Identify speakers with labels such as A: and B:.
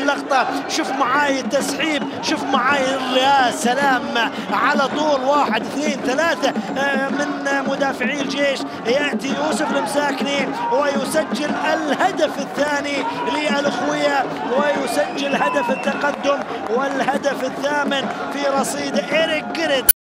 A: اللقطة، شوف معاي التسحيب، شوف معاي يا سلام على طول 1 2 3 من مدافعي الجيش. يأتي يوسف المساكني ويسجل الهدف الثاني للأخوية ويسجل هدف التقدم والهدف الثامن في رصيد إيريك جيريت.